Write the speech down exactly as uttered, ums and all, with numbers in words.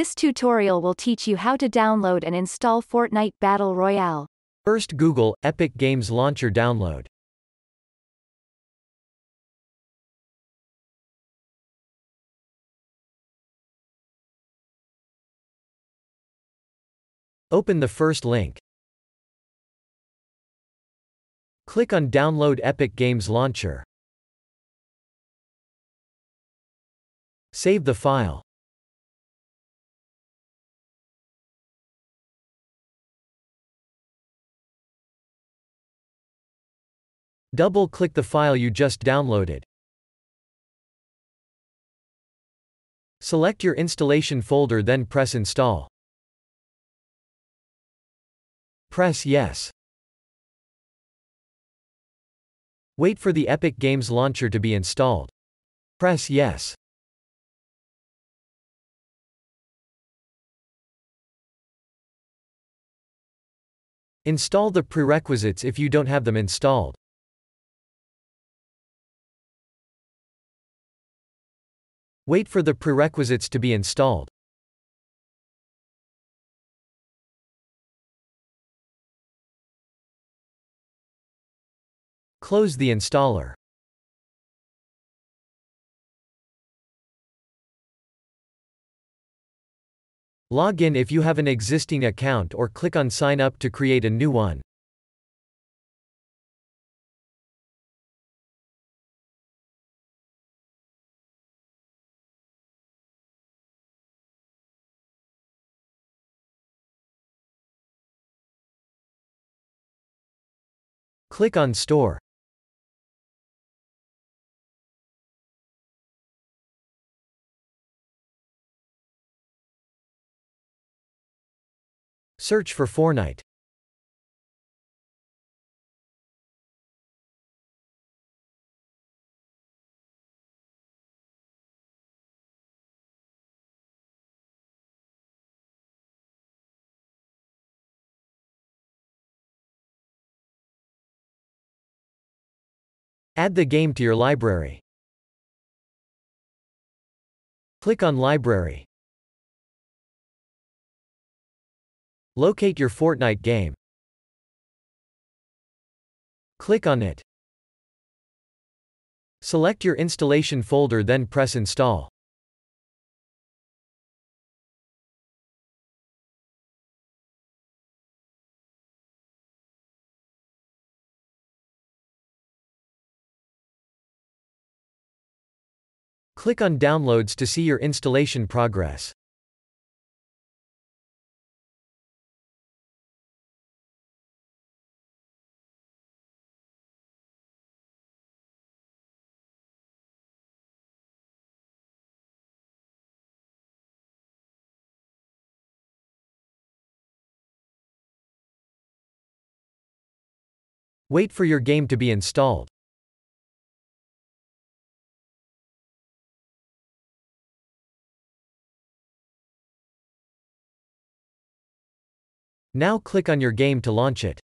This tutorial will teach you how to download and install Fortnite Battle Royale. First, Google Epic Games Launcher download. Open the first link. Click on Download Epic Games Launcher. Save the file. Double-click the file you just downloaded. Select your installation folder, then press Install. Press Yes. Wait for the Epic Games Launcher to be installed. Press Yes. Install the prerequisites if you don't have them installed. Wait for the prerequisites to be installed. Close the installer. Log in if you have an existing account or click on Sign Up to create a new one. Click on Store. Search for Fortnite. Add the game to your library. Click on Library. Locate your Fortnite game. Click on it. Select your installation folder, then press Install. Click on Downloads to see your installation progress. Wait for your game to be installed. Now click on your game to launch it.